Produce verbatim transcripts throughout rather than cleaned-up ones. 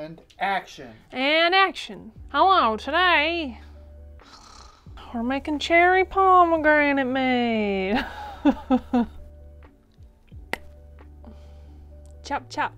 And action. And action. Hello, today we're making cherry pomegranate mead. Chop, chop.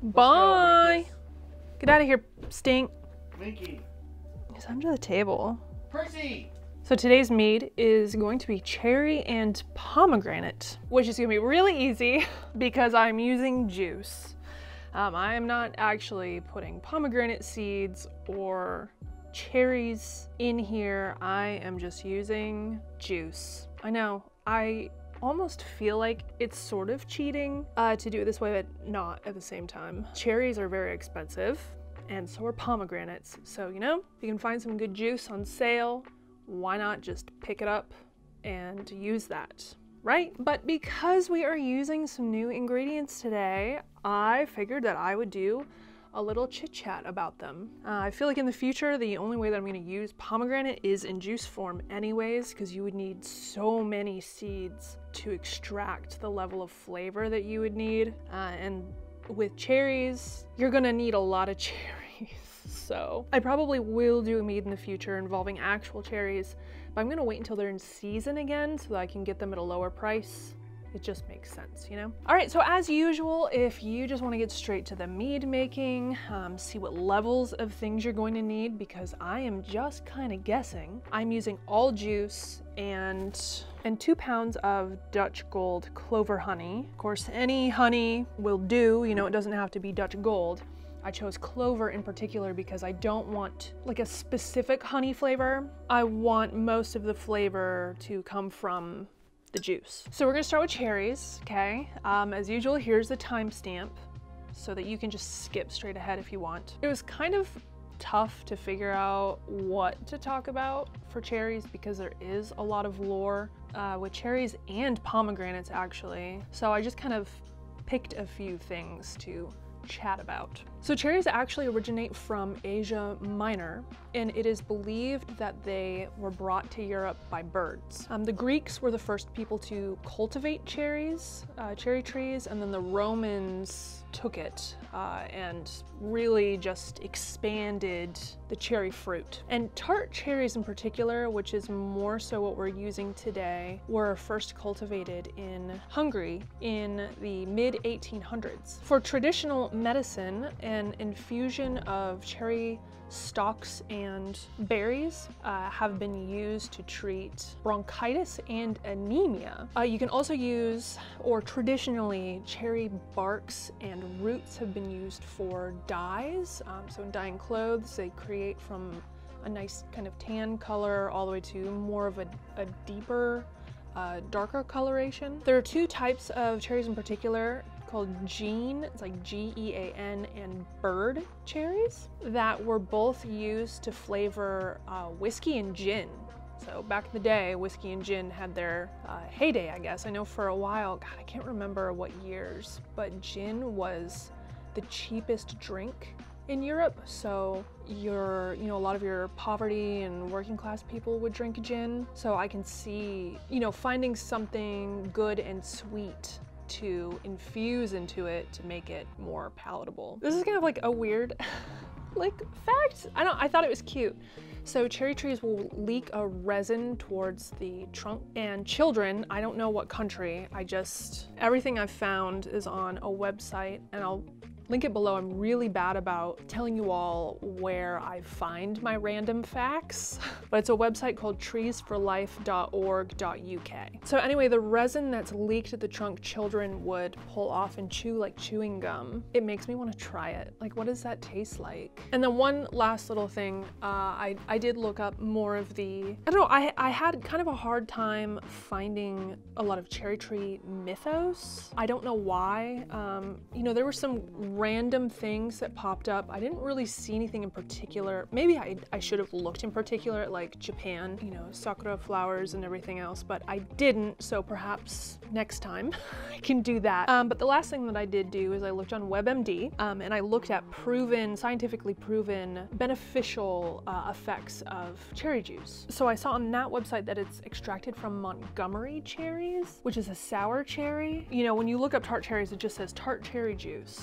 Bye. Get out of here, stink. Winky. He's under the table. Percy. So today's mead is going to be cherry and pomegranate, which is gonna be really easy because I'm using juice. Um, I am not actually putting pomegranate seeds or cherries in here. I am just using juice. I know, I almost feel like it's sort of cheating uh, to do it this way, but not at the same time. Cherries are very expensive, and so are pomegranates. So, you know, if you can find some good juice on sale, why not just pick it up and use that, right? But because we are using some new ingredients today, I figured that I would do a little chit chat about them. Uh, I feel like in the future, the only way that I'm gonna use pomegranate is in juice form anyways, because you would need so many seeds to extract the level of flavor that you would need. Uh, and with cherries, you're gonna need a lot of cherries. So I probably will do a mead in the future involving actual cherries, but I'm gonna wait until they're in season again so that I can get them at a lower price. It just makes sense, you know? All right, so as usual, if you just wanna get straight to the mead making, um, see what levels of things you're going to need, because I am just kind of guessing. I'm using all juice and, and two pounds of Dutch Gold clover honey. Of course, any honey will do, you know, it doesn't have to be Dutch Gold. I chose clover in particular because I don't want like a specific honey flavor. I want most of the flavor to come from the juice. So we're gonna start with cherries, okay? Um, as usual, here's the timestamp so that you can just skip straight ahead if you want. It was kind of tough to figure out what to talk about for cherries because there is a lot of lore uh, with cherries and pomegranates actually. So I just kind of picked a few things to chat about. So cherries actually originate from Asia Minor, and it is believed that they were brought to Europe by birds. Um, the Greeks were the first people to cultivate cherries, uh, cherry trees, and then the Romans took it uh, and really just expanded the cherry fruit. And tart cherries in particular, which is more so what we're using today, were first cultivated in Hungary in the mid eighteen hundreds. For traditional medicine, an infusion of cherry stalks and berries uh, have been used to treat bronchitis and anemia. Uh, you can also use, or traditionally, cherry barks and roots have been used for dyes. Um, so in dyeing clothes, they create from a nice kind of tan color all the way to more of a, a deeper, uh, darker coloration. There are two types of cherries in particular called Jean, it's like G E A N, and bird cherries that were both used to flavor uh, whiskey and gin. So back in the day, whiskey and gin had their uh, heyday, I guess. I know for a while, God, I can't remember what years, but gin was the cheapest drink in Europe. So your, you know, a lot of your poverty and working class people would drink gin. So I can see, you know, finding something good and sweet to infuse into it to make it more palatable. This is kind of like a weird like fact. I don't I thought it was cute. So cherry trees will leak a resin towards the trunk, and children, I don't know what country, I just, everything I've found is on a website, and I'll link it below. I'm really bad about telling you all where I find my random facts, but it's a website called trees for life dot org dot U K. So anyway, the resin that's leaked at the trunk, children would pull off and chew like chewing gum. It makes me want to try it. Like, what does that taste like? And then one last little thing, uh, I, I did look up more of the, I don't know, I, I had kind of a hard time finding a lot of cherry tree mythos. I don't know why. Um, you know, there were some random things that popped up. I didn't really see anything in particular. Maybe I, I should have looked in particular at like Japan, you know, sakura flowers and everything else, but I didn't, so perhaps next time I can do that. Um, but the last thing that I did do is I looked on WebMD um, and I looked at proven, scientifically proven beneficial uh, effects of cherry juice. So I saw on that website that it's extracted from Montgomery cherries, which is a sour cherry. You know, when you look up tart cherries, it just says tart cherry juice everywhere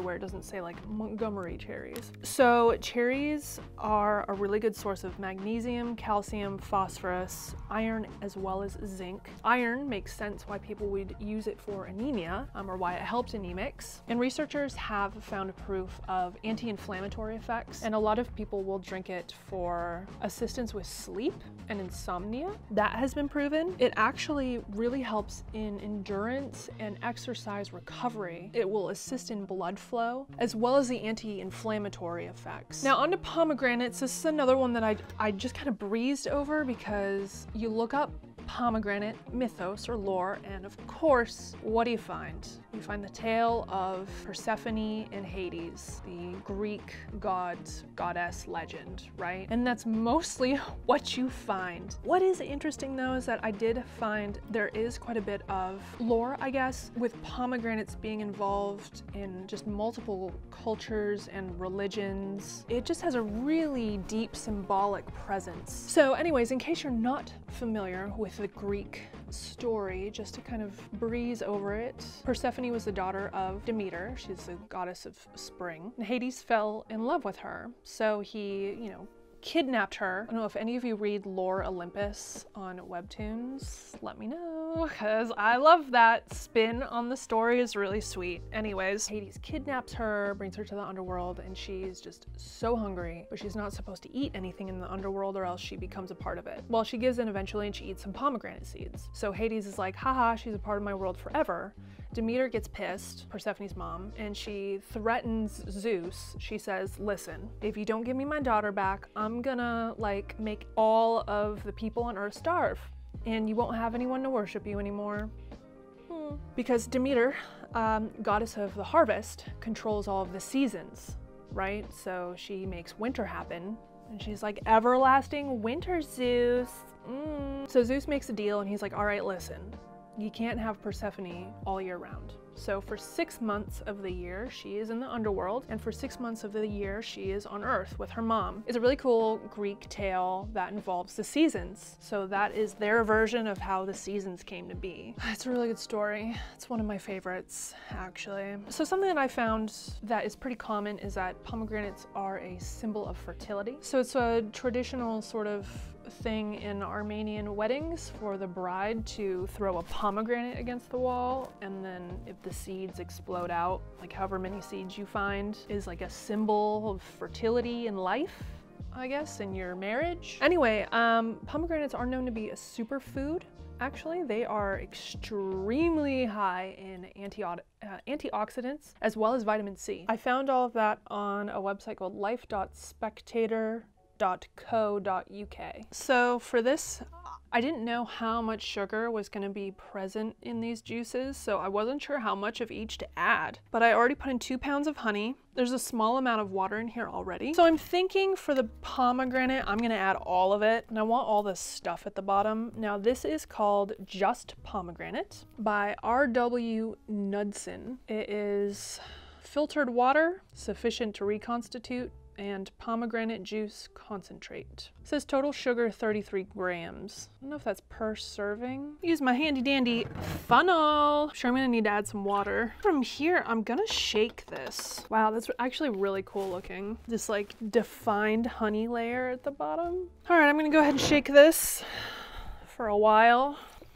everywhere. It doesn't say like Montgomery cherries. So cherries are a really good source of magnesium, calcium, phosphorus, iron, as well as zinc. Iron makes sense why people would use it for anemia, um, or why it helps anemics. And researchers have found proof of anti-inflammatory effects, and a lot of people will drink it for assistance with sleep and insomnia. That has been proven. It actually really helps in endurance and exercise recovery. It will assist in blood flow, as well as the anti-inflammatory effects. Now onto pomegranates. This is another one that I, I just kind of breezed over because you look up pomegranate mythos or lore, and of course, what do you find? You find the tale of Persephone and Hades, the Greek god, goddess legend, right? And that's mostly what you find. What is interesting though is that I did find there is quite a bit of lore, I guess, with pomegranates being involved in just multiple cultures and religions. It just has a really deep symbolic presence. So anyways, in case you're not familiar with the Greek story, just to kind of breeze over it, Persephone was the daughter of Demeter. She's the goddess of spring. And Hades fell in love with her. So he, you know, kidnapped her. I don't know if any of you read Lore Olympus on webtoons. Let me know, because I love that spin on the story. Is really sweet. Anyways, Hades kidnaps her, brings her to the underworld, and she's just so hungry, but she's not supposed to eat anything in the underworld or else she becomes a part of it. Well, she gives in eventually and she eats some pomegranate seeds. So Hades is like, haha, she's a part of my world forever. Demeter gets pissed, Persephone's mom, and she threatens Zeus. She says, listen, if you don't give me my daughter back, I'm gonna like make all of the people on Earth starve, and you won't have anyone to worship you anymore. Hmm. Because Demeter, um, goddess of the harvest, controls all of the seasons, right? So she makes winter happen, and she's like, everlasting winter, Zeus. Mm. So Zeus makes a deal, and he's like, all right, listen. You can't have Persephone all year round. So for six months of the year, she is in the underworld, and for six months of the year, she is on Earth with her mom. It's a really cool Greek tale that involves the seasons. So that is their version of how the seasons came to be. It's a really good story. It's one of my favorites, actually. So something that I found that is pretty common is that pomegranates are a symbol of fertility. So it's a traditional sort of thing in Armenian weddings for the bride to throw a pomegranate against the wall, and then if the seeds explode out, like however many seeds you find, is like a symbol of fertility and life, I guess, in your marriage. Anyway, um, pomegranates are known to be a superfood. Actually, they are extremely high in anti uh, antioxidants as well as vitamin C. I found all of that on a website called life dot spectator dot co dot U K. So for this, I didn't know how much sugar was going to be present in these juices, so I wasn't sure how much of each to add. But I already put in two pounds of honey. There's a small amount of water in here already. So I'm thinking for the pomegranate, I'm going to add all of it, and I want all this stuff at the bottom. Now this is called Just Pomegranate by R W Knudsen. It is filtered water, sufficient to reconstitute, and pomegranate juice concentrate. It says total sugar thirty-three grams. I don't know if that's per serving. Use my handy dandy funnel. I'm sure I'm gonna need to add some water. From here, I'm gonna shake this. Wow, that's actually really cool looking. This like defined honey layer at the bottom. All right, I'm gonna go ahead and shake this for a while.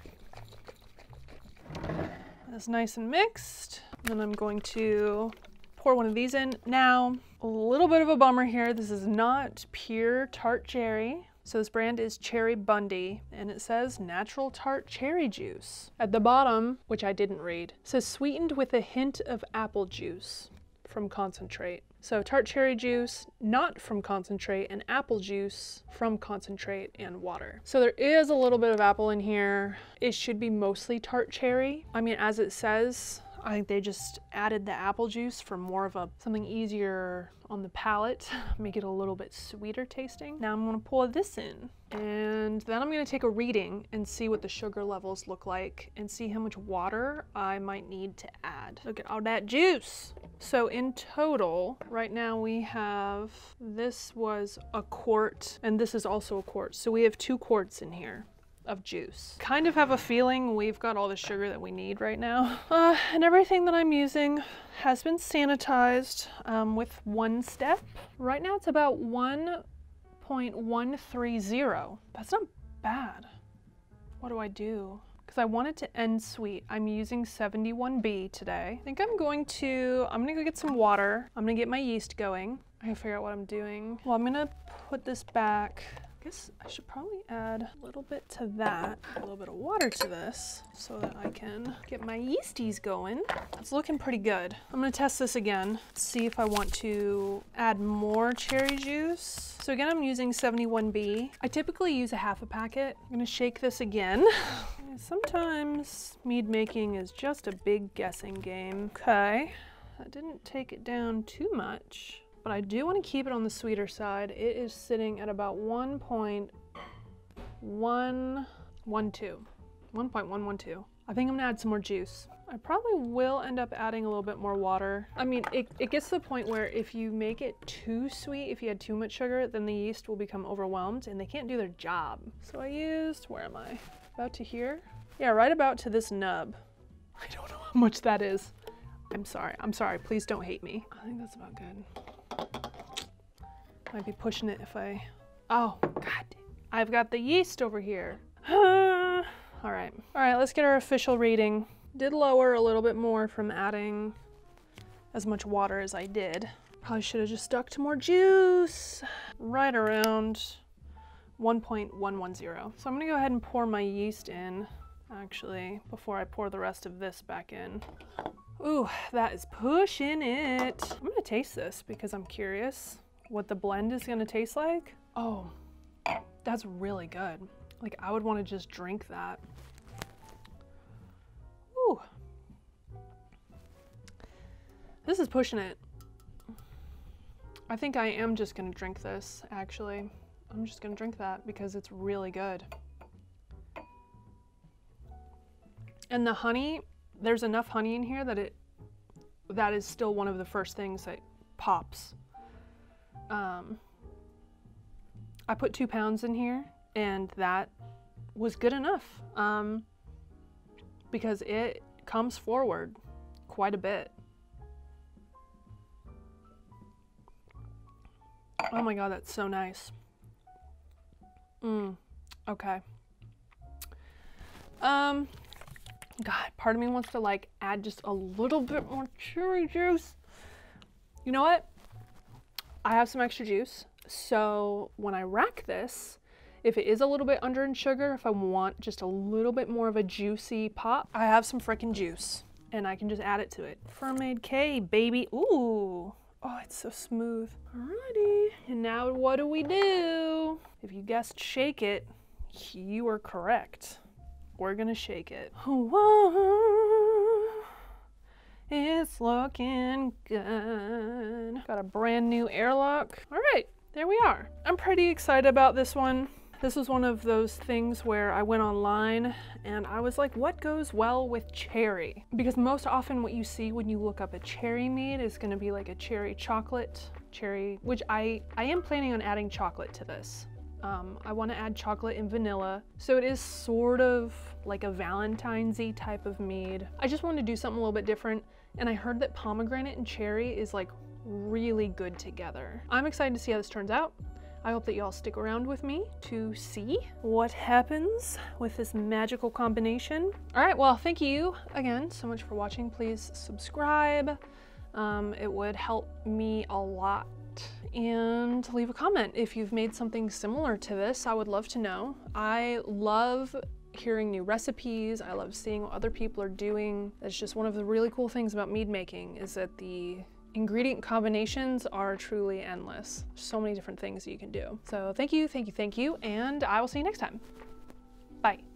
That's nice and mixed. Then I'm going to pour one of these in. Now, a little bit of a bummer here. This is not pure tart cherry. So this brand is Cherry Bundy, and it says natural tart cherry juice. At the bottom, which I didn't read, it says sweetened with a hint of apple juice from concentrate. So tart cherry juice, not from concentrate, and apple juice from concentrate and water. So there is a little bit of apple in here. It should be mostly tart cherry. I mean, as it says, I think they just added the apple juice for more of a something easier on the palate, make it a little bit sweeter tasting. Now I'm gonna pour this in, and then I'm gonna take a reading and see what the sugar levels look like and see how much water I might need to add. Look at all that juice. So in total, right now we have, this was a quart, and this is also a quart. So we have two quarts in here. of juice. Kind of have a feeling we've got all the sugar that we need right now. Uh, and everything that I'm using has been sanitized um, with one step. Right now it's about one point one three zero. That's not bad. What do I do? Because I want it to end sweet. I'm using seventy-one B today. I think I'm going to, I'm gonna go get some water. I'm gonna get my yeast going. I gotta figure out what I'm doing. Well, I'm gonna put this back. I guess I should probably add a little bit to that, a little bit of water to this so that I can get my yeasties going. It's looking pretty good. I'm gonna test this again, see if I want to add more cherry juice. So again, I'm using seventy-one B. I typically use a half a packet. I'm gonna shake this again. Sometimes mead making is just a big guessing game. Okay, that didn't take it down too much. But I do want to keep it on the sweeter side. It is sitting at about one point one one two. one point one one two. I think I'm gonna add some more juice. I probably will end up adding a little bit more water. I mean, it, it gets to the point where if you make it too sweet, if you add too much sugar, then the yeast will become overwhelmed and they can't do their job. So I used, where am I? About to here? Yeah, right about to this nub. I don't know how much that is. I'm sorry, I'm sorry, please don't hate me. I think that's about good. Might be pushing it if I, oh, God, I've got the yeast over here. All right, all right, let's get our official reading. Did lower a little bit more from adding as much water as I did. Probably should have just stuck to more juice. Right around one point one one zero. So I'm gonna go ahead and pour my yeast in, actually, before I pour the rest of this back in. Ooh, that is pushing it. I'm gonna taste this because I'm curious what the blend is gonna taste like. Oh, that's really good. Like, I would wanna just drink that. Ooh. This is pushing it. I think I am just gonna drink this, actually. I'm just gonna drink that because it's really good. And the honey, there's enough honey in here that it, that is still one of the first things that pops. Um, I put two pounds in here and that was good enough um, because it comes forward quite a bit. Oh my God, that's so nice. Mm, okay. Um, God, part of me wants to like add just a little bit more cherry juice. You know what? I have some extra juice. So when I rack this, if it is a little bit under in sugar, if I want just a little bit more of a juicy pop, I have some frickin' juice and I can just add it to it. Fermented K, baby. Ooh. Oh, it's so smooth. Alrighty. And now what do we do? If you guessed shake it, you are correct. We're gonna shake it. Whoa, it's looking good. Got a brand new airlock. All right, there we are. I'm pretty excited about this one. This was one of those things where I went online and I was like, what goes well with cherry? Because most often what you see when you look up a cherry mead is gonna be like a cherry chocolate, cherry, which I, I am planning on adding chocolate to this. Um, I want to add chocolate and vanilla. So it is sort of like a Valentine's-y type of mead. I just wanted to do something a little bit different. And I heard that pomegranate and cherry is like really good together. I'm excited to see how this turns out. I hope that y'all stick around with me to see what happens with this magical combination. All right, well, thank you again so much for watching. Please subscribe. Um, it would help me a lot. And leave a comment if you've made something similar to this. I would love to know. I love hearing new recipes. I love seeing what other people are doing. That's just one of the really cool things about mead making, is that the ingredient combinations are truly endless. So many different things that you can do. So thank you, thank you, thank you, and I will see you next time. Bye.